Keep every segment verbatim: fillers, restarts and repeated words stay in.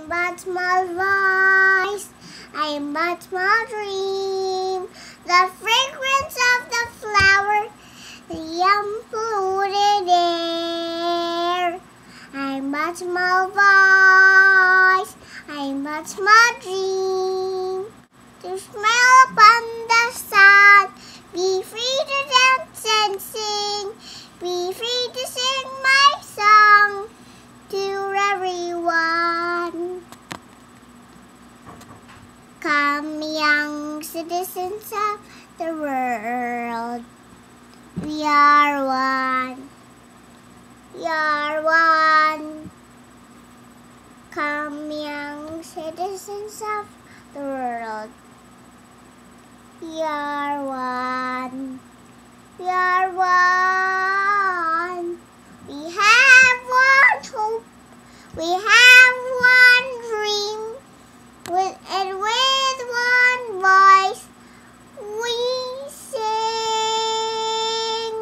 but small voice, I am but small dream. The fragrance of the flower, the unpolluted air. I am but small voice, I am but small dream. To smile upon the sun, be free to dance and sing, be free to sing my song to everyone. Come, young citizens of the world, we are one, we are one. Come, young citizens of the world, we are one, we are one. We have one hope, we have one dream, with, and with one voice we sing.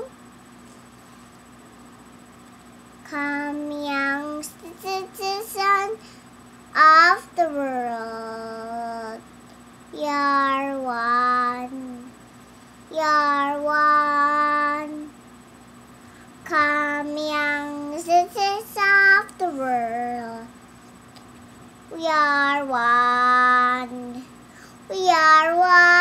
Come, young citizens of the world, we are one, we are one. Come, young citizens of the world, we are one, we are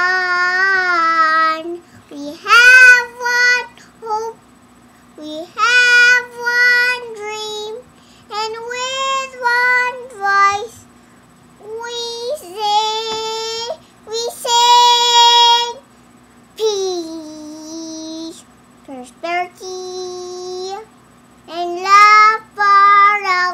one. We have one hope, we have one dream, and with one voice we sing, we sing peace, prosperity, and love for all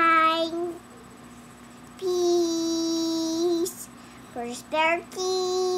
mankind. Peace, prosperity,